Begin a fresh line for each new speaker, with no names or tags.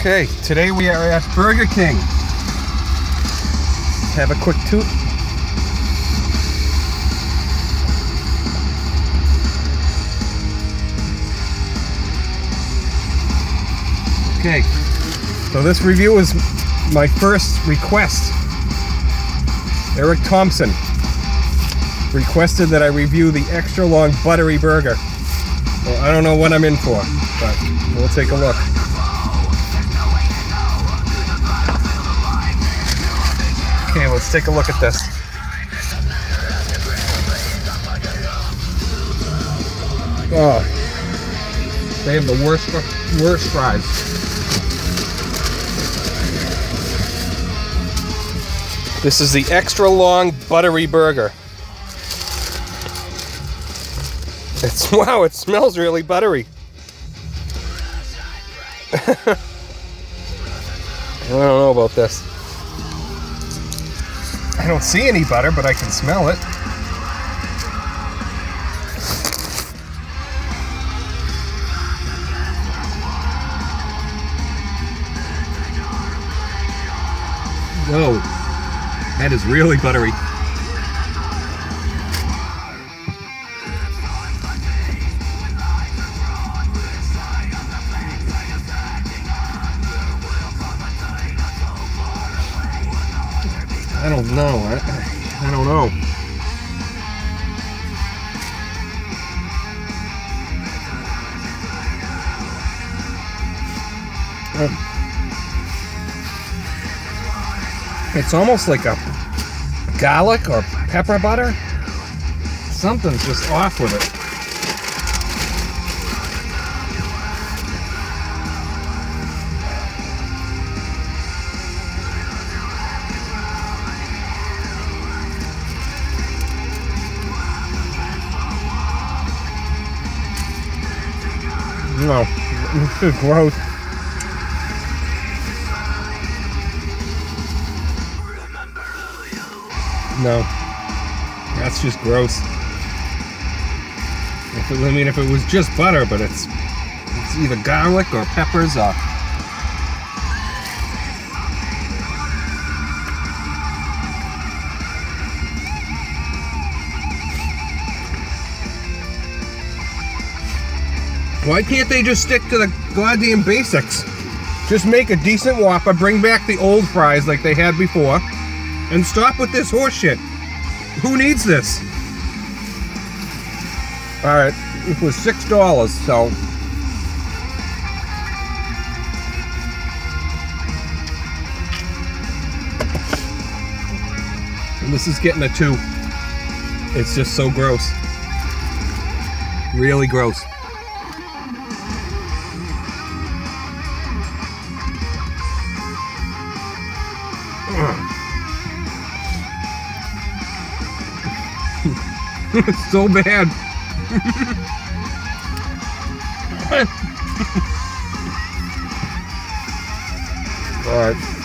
Okay, today we are at Burger King. Have a quick toot. Okay, so this review is my first request. Eric Thompson requested that I review the extra long buttery burger. Well, I don't know what I'm in for, but we'll take a look. Okay, let's take a look at this. Oh, they have the worst fries. This is the extra long buttery burger. Wow, it smells really buttery. I don't know about this. I don't see any butter, but I can smell it. Whoa, that is really buttery. I don't know. I don't know. It's almost like a garlic or pepper butter. Something's just off with it. No, this is gross. No, that's just gross. If it was just butter, but it's either garlic or peppers or... Why can't they just stick to the goddamn basics? Just make a decent Whopper, bring back the old fries like they had before, and stop with this horse shit. Who needs this? Alright, it was $6, so... And this is getting a 2. It's just so gross. Really gross. It's so bad. All right.